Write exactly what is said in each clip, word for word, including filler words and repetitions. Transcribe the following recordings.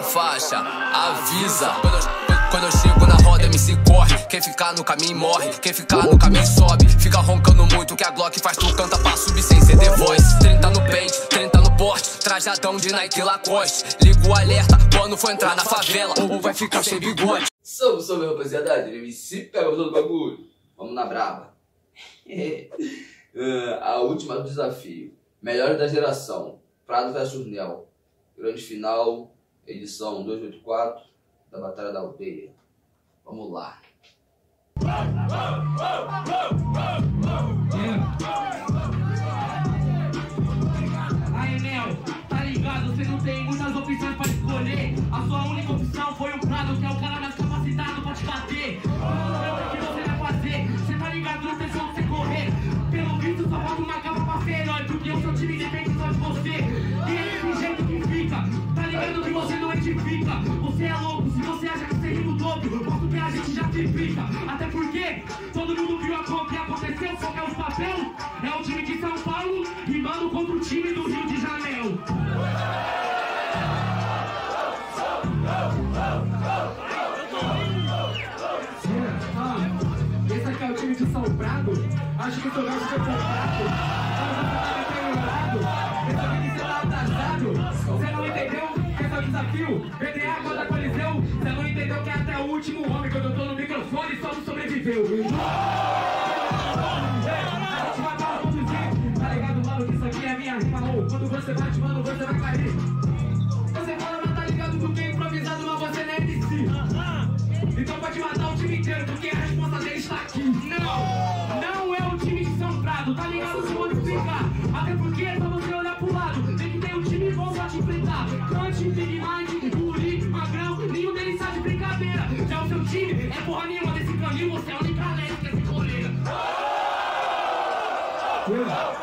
faixa, avisa. Quando eu, quando eu chego na roda, M C corre. Quem ficar no caminho morre, quem ficar no caminho sobe. Fica roncando muito que a Glock faz tu canta pra subir sem C D voice. trinta no pente, trinta no porte, trajadão de Nike Lacoste. Liga o alerta quando for entrar na favela, ou vai ficar sem bigode. Salve, salve, rapaziada, M C pega todo o bagulho. Vamos na braba. uh, a última do desafio. Melhores da geração. Prado versus Nel. Grande final, edição duzentos e oitenta e quatro da Batalha da Aldeia. Vamos lá. Aí, Nel, tá ligado? Você não tem muitas opções pra escolher. A sua única opção foi o Prado, que é o cara mais capacitado pra te bater. O que você vai fazer? Você tá ligado? Não tem como você correr. Pelo visto, só falta uma capa pra ser herói, porque o seu time depende só de você. E é desse jeito que fica. Tá ligado que você não edifica. Você é louco, se você acha que você rima o dobro, posso que a gente já triplica. Até porque todo mundo viu a conta que aconteceu, só que é os papel. É o time de São Paulo rimando contra o time do Rio de Janeiro. Esse aqui é o time de São Prado. Acho que o seu gato foi comprado. Esse aqui você tá atrasado. Você não entendeu que esse é o desafio? B D A contra Coliseu. Você não entendeu que é até o último homem. Quando eu tô no microfone só não sobreviveu. Tá ligado, mano, que isso aqui é minha rima. Quando você bate, mano, você vai cair. Você fala, mas tá ligado do que é improvisado, mas você não é M C. Então pode matar o time inteiro, porque a resposta dele está aqui. Não, não é o time de São Prado, tá ligado? Se eu vou explicar. Até porque é só você olhar pro lado. Tem que ter um time bom pra te enfrentar. Cante, Big Mind, Guri, Magrão, nenhum deles sabe brincadeira. Já o seu time é porra nenhuma desse caminho, você é a única lésbica sem coleira. Yeah.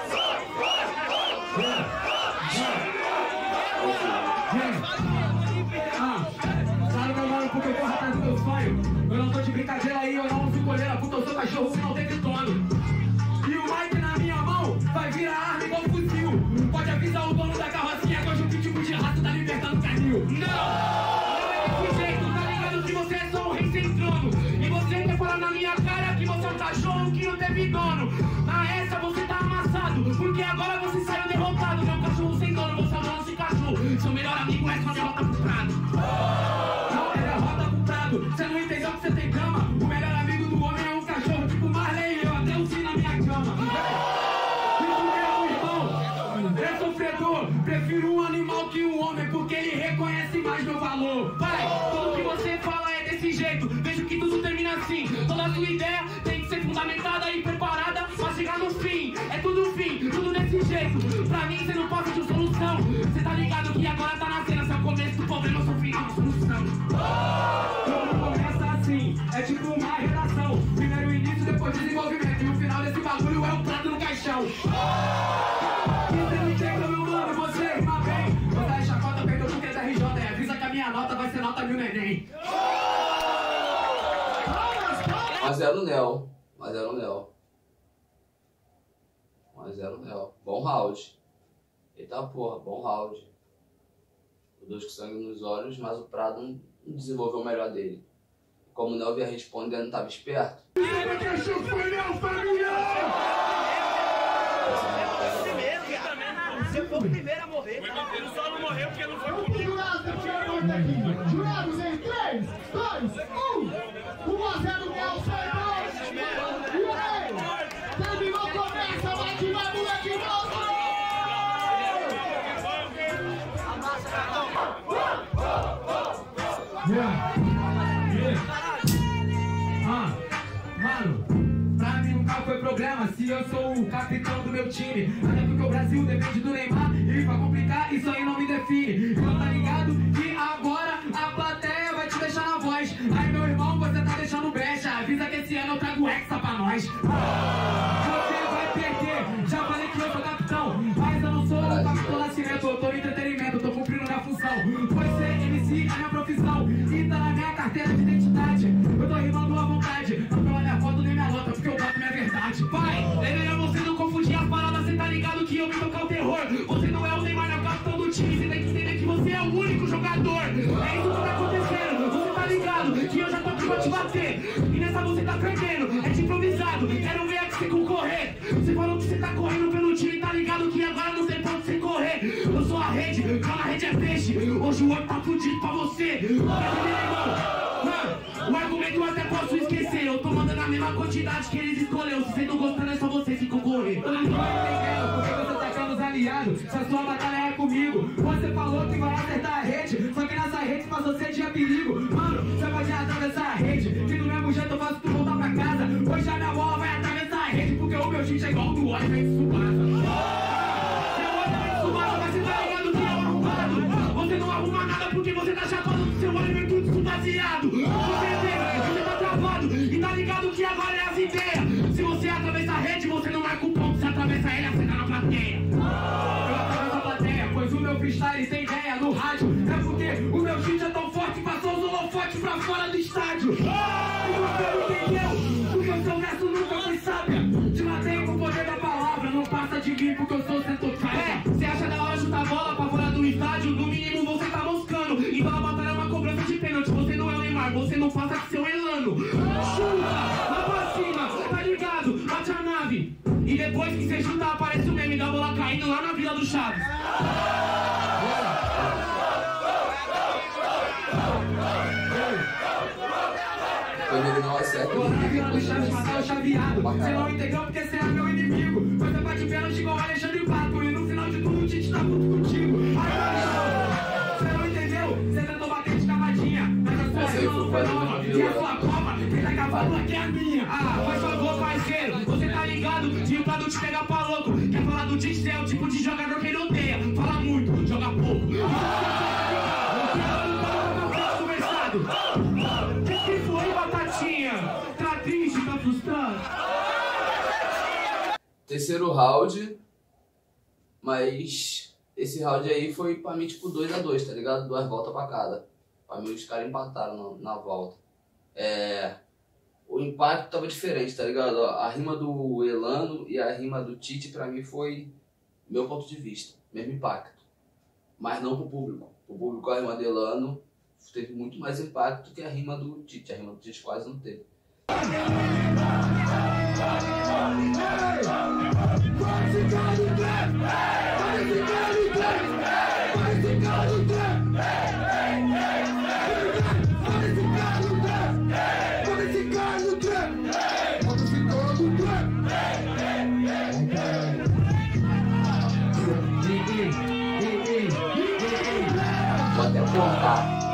Porque eu corro atrás do meu sonho. Eu não tô de brincadeira aí, eu não uso coleira, puta, eu sou cachorro que não teve dono. E o Mike na minha mão vai virar arma igual fuzil. Pode avisar o dono da carrocinha que hoje o pitbull de rato tá libertando o canil. Não! Não é desse jeito, tá ligado que você é só um rei sem trono. E você quer falar na minha cara que você é um cachorro que não teve dono. Na essa você tá amassado, porque agora você saiu derrotado. Meu cachorro sem dono, você é o dono de cachorro. Seu melhor amigo é só derrota pro Prado. Você não entendeu que você tem cama? O melhor amigo do homem é um cachorro, tipo Marley e eu, até o fim na minha cama. Isso é um irmão, é sofredor. Prefiro um animal que um homem, porque ele reconhece mais meu valor. Vai, tudo que você fala é desse jeito. Vejo que tudo termina assim. Toda a sua ideia tem que ser fundamentada e preparada pra chegar no fim. É tudo fim, tudo desse jeito. Pra mim você não passa de solução. Você tá ligado que agora tá nascendo. Se é o começo do problema, eu sou o final de solução. É tipo uma redação. Primeiro o início, depois desenvolvimento. E o final desse bagulho é o prato no caixão. E você não entende, meu mano, você rima bem. Você é chacota, perdeu porque é da R J. E avisa que a minha nota vai ser nota mil neném. um a zero Nel. um a zero Nel. um a zero Nel. Bom round. Eita porra, bom round. Os dois com sangue nos olhos, mas o Prado não desenvolveu o melhor dele. Como o Nel vinha respondendo, estava esperto. Você foi o primeiro a morrer. Ele só não morreu porque não foi comigo. Jurados em três, dois, um. um a zero Nel, sai E aí? Terminou, começa, vai que vai, moleque, volta! Yeah. Ah, mano, pra mim nunca foi problema se eu sou o capitão do meu time. Até porque o Brasil depende do Neymar e pra complicar isso aí não me define. Então tá ligado que agora a plateia vai te deixar na voz. Aí meu irmão, você tá deixando brecha. Avisa que esse ano eu trago Hexa pra nós. Você vai perder, já falei que eu sou capitão. Mas eu não sou o capitão Nascimento, eu tô no entretenimento, tô cumprindo minha função. Pois ser M C é minha profissão e tá na minha carteira de identidade. Eu tô rimando à vontade, não pela minha foto nem minha nota, porque eu boto minha verdade. Pai, é melhor você não confundir as paradas, cê tá ligado que eu me tocar o terror. Você não é o Neymar, é o capitão do time, cê tem que entender que você é o único jogador. É isso que tá acontecendo, você tá ligado que eu já tô aqui pra te bater. E nessa você tá perdendo, é de improvisado, quero ver aqui você concorrer. Você falou que você tá correndo pelo time, tá ligado que agora não tem pra onde você correr. Eu sou a rede, lá na rede é peixe, hoje o outro tá fudido pra você. Quer dizer, irmão, mano, o argumento eu até posso esquecer. Eu tô mandando a mesma quantidade que eles escolheram. Se você não gostando é só você se concorrer. Eu não tô entendendo porque você tá atacando os aliados. Se a sua batalha é comigo, você falou que vai acertar a rede, só que nessa rede pra você tinha perigo. Mano, você pode atravessar a rede, que do mesmo jeito eu faço tu voltar pra casa. Hoje a minha bola vai atravessar a rede, porque o meu chute é igual do óleo vem de Subasa. Seu óleo vem de Subasa, mas você tá ligado que é um arrumado. Você não arruma nada porque você tá chapando do seu óleo vem tudo subbaseado. Você entende, você tá travado e tá ligado que agora é as ideias. Se você atravessa a rede, você não marca o ponto. Se atravessa ele, acerta na plateia. Eu atravesso a plateia, pois o meu freestyle tem ideia no rádio. É porque o meu chute é tão forte que passou os holofotes pra fora do estádio. E você não entendeu, porque o seu verso nunca foi sábia. Te matei com o poder da palavra, não passa de mim porque eu sou centotrailer. É, você acha da hora chutar a bola pra fora do estádio? No mínimo você tá moscando. Então a batalha é uma cobrança de pênalti. Você não é o Neymar, você não passa com seu Elano. Chuta, lá pra cima, tá ligado? Bate a nave. E depois que você chuta, aparece o meme da bola caindo lá na Vila do Chaves. Quando ele não acerta, Vou na Vila do Chaves matar o chaveado. Você não entendeu porque você é meu inimigo. Você bate pênalti igual Alexandre Pato. E no final de tudo o Tite tá puto contigo. Aí, você não entendeu? Você tentou bater de cavadinha. Mas a sua rima não foi nova. E a sua copa, quem tá cavando aqui é a minha. Ah, faz favor, parceiro. Você tá ligado? Tinha pra não te pegar pra louco. Quer falar do Tite? Você é o tipo de jogador que ele odeia. Fala muito, joga pouco. Que foi, batatinha? Tá triste, tá frustrado? Terceiro round, mas esse round aí foi pra mim tipo dois a dois, tá ligado? Duas voltas pra cada. Pra mim os caras empataram na, na volta. É, o impacto tava diferente, tá ligado? A rima do Elano e a rima do Tite pra mim foi meu ponto de vista, mesmo impacto. Mas não pro público. Pro público a rima do Elano teve muito mais impacto que a rima do Tite. A rima do Tite quase não teve. Vou até contar.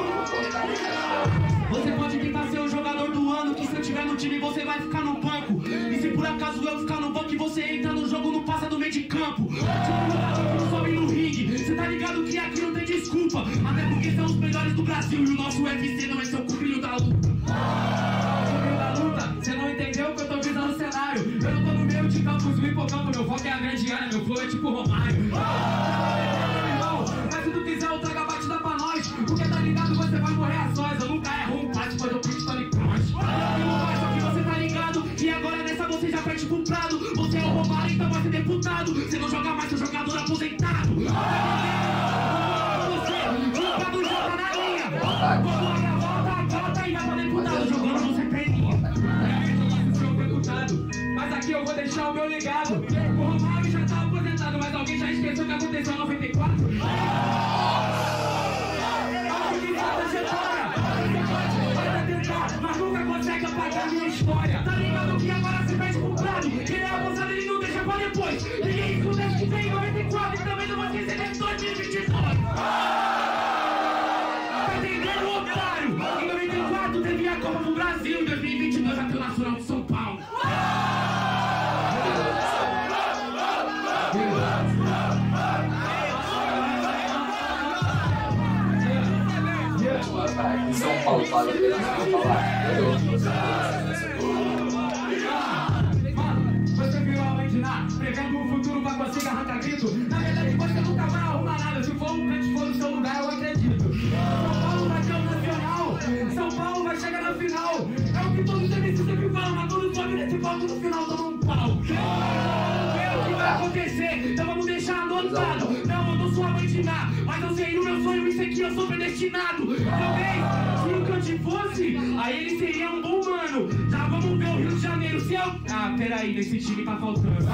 Você pode tentar ser o jogador do ano, que se eu tiver no time você vai ficar no banco. E se por acaso eu ficar no banco e você entra no jogo, não passa do meio de campo. Tipo, não sobe no ringue, você tá ligado que aqui não tem desculpa. Até porque são os melhores do Brasil e o nosso U F C não é seu cupinho da luta. Cupinho da luta, você não entendeu que eu tô visando o cenário. Eu não tô no meio de campos, no hipocampo, meu foco é a grande área, meu flow é tipo Romário. Mas se tu quiser eu trago a batida pra nós, porque tá ligado você vai morrer a sós. Eu nunca erro um passe, mas eu pinto Tony Cross. Só que você tá ligado que agora nessa você já perde pro Prado. Você é o Romário, então vai ser deputado. Você não joga mais, seu jogador aposentado. Você, jogador joga na linha. Quando olha a volta, a volta e vai pra deputado. Jogando você perninha. Mas aqui eu vou deixar o meu legado. O Romário já tá aposentado, mas alguém já esqueceu o que aconteceu em noventa e quatro? Mas nunca consegue apagar minha história. Tá ligado que agora se perde pro Prado. Ele é abusado, ele não deixa pra depois. Ninguém escuta que tem em noventa e quatro e também não vai esquecer desse dois mil e vinte e dois. Tá entendendo, otário? Em noventa e quatro teve a Copa do Brasil. Em dois mil e vinte e dois até o Nacional de São Paulo. São Paulo, fala a pena não falar. Você virou a mandinar, prevendo o futuro pra conseguir arrancar grito. Na verdade você nunca vai arrumar nada. Se for um canto for no seu lugar, eu acredito. São Paulo vai ser o nacional. São Paulo vai chegar na final. É o que todos os M Cs sempre falam, mas quando sobe nesse palco no final toma um pau. É o que vai acontecer, então vamos deixar anotado. Não, eu não sua mãe te dá. Mas eu sei o meu sonho e sei que eu sou predestinado. Talvez, se o Kant fosse, aí ele seria um bom mano. Já vamos ver o Rio de Janeiro, se eu... Ah, peraí, nesse time tá faltando.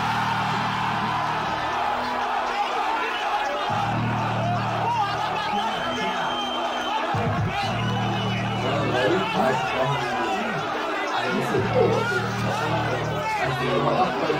Aí você, pô, aí tem uma da coisa.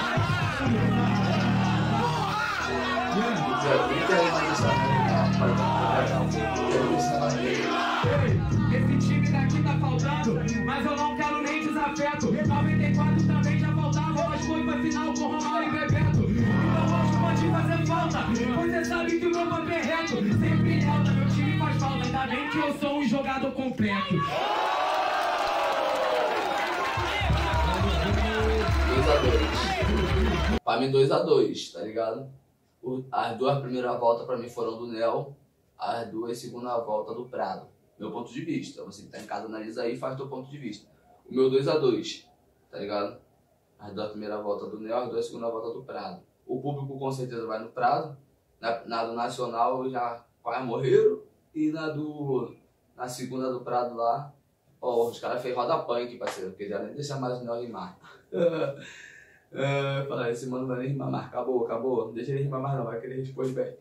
Esse time daqui tá faltando, mas eu não quero nem desafeto. noventa e quatro também já faltava, mas foi pra final com Romário e Bebeto. Então hoje pode fazer falta, pois você sabe que o meu papo é reto. Sempre em alta, meu time faz falta, ainda bem que eu sou um jogador completo. dois a dois. Pra mim, dois a dois, tá ligado? O, as duas primeiras voltas pra mim foram do Nel, as duas segunda volta do Prado. Meu ponto de vista. Você que tá em casa, analisa aí e faz teu ponto de vista. O meu dois a dois, tá ligado? As duas primeiras voltas do Nel, as duas segunda volta do Prado. O público com certeza vai no Prado. Na, na do Nacional já quase morreram. E na do. Na segunda do Prado lá, ó, os caras fez roda punk, parceiro, porque já nem deixa mais o Nel rimar. Uh, fala, esse mano vai nem rimar mais, acabou, acabou, não deixa ele rimar mais não, vai querer responder bem.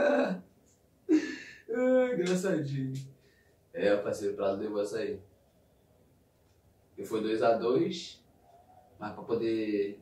uh, engraçadinho. É, parceiro, o Prado levou essa aí. E foi dois a dois, mas pra poder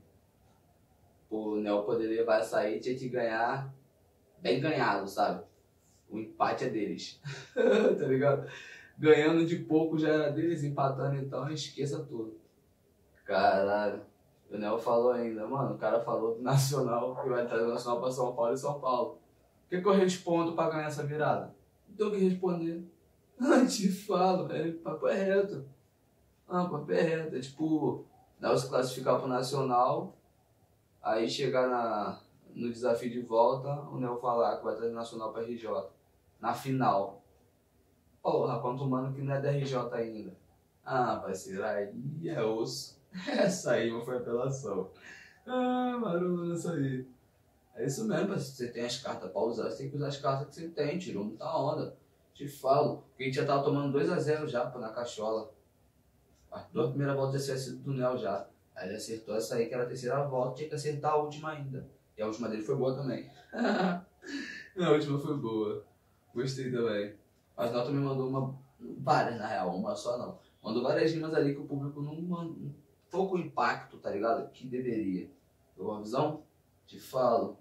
o Nel poder levar essa aí, tinha que ganhar bem ganhado, sabe? O empate é deles, tá ligado? Ganhando de pouco já era deles, empatando então, esqueça tudo. Caralho. O Nel falou ainda, mano, o cara falou do Nacional, que vai trazer o Nacional pra São Paulo e São Paulo. O que, que eu respondo pra ganhar essa virada? Não tenho o que responder. Ah, te falo, é, papo é reto. Ah, papo é reto. É tipo, o Nel se classificar pro Nacional, aí chegar na, no desafio de volta, o Nel falar que vai trazer o Nacional pra R J. Na final. Porra, quanto mano que não é da R J ainda. Ah, parceiro, aí é osso. Essa aí foi apelação. Ah, mano, essa aí. É isso mesmo, parceiro. Você tem as cartas pra usar, você tem que usar as cartas que você tem. Tirou muita onda. Te falo. Porque a gente já tava tomando dois a zero já, pô, na cachola. As duas primeiras voltas já tinha sido do Nel já. Aí ele acertou essa aí, que era a terceira volta. Tinha que acertar a última ainda. E a última dele foi boa também. A última foi boa. Gostei também. Mas Nel também mandou uma. Várias, na real, uma só não. Mandou várias rimas ali que o público não mandou. Pouco impacto, tá ligado? Que deveria. Pegou uma visão? Te falo.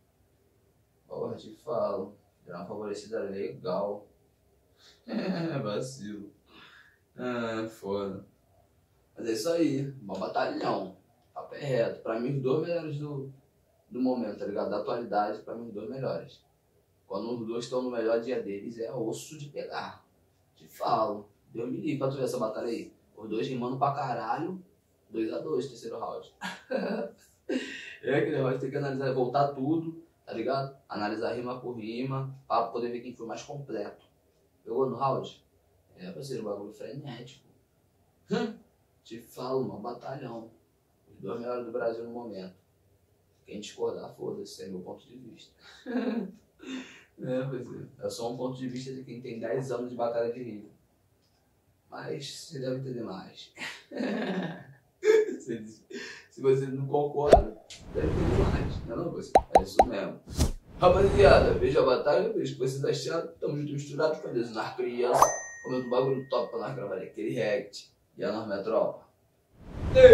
Porra, te falo. Deu uma favorecida legal. É, vacilo. Ah, foda. Mas é isso aí. Bom batalhão. Papo é reto. Pra mim, os dois melhores do, do momento, tá ligado? Da atualidade, pra mim, os dois melhores. Quando os dois estão no melhor dia deles, é osso de pegar. Te falo. Deus me livre pra tu ver essa batalha aí. Os dois rimando pra caralho. dois a dois, terceiro round. É aquele round, tem que analisar, voltar tudo, tá ligado? Analisar rima por rima, pra poder ver quem foi mais completo. Pegou no round? É, parceiro, bagulho frenético. Hum, te falo, mano, batalhão. Os dois melhores do Brasil no momento. Quem discordar, foda-se, é meu ponto de vista. É, parceiro, é só um ponto de vista de quem tem dez anos de batalha de rima. Mas você deve entender mais. Se você não concorda, deve ter mais. Não é não, você? É isso mesmo. Rapaziada, veja a batalha, veja o que vocês acharam. Tamo junto misturado, pra desenhar criança. Comendo um bagulho top pra nós gravar aquele react. E a norma é tropa.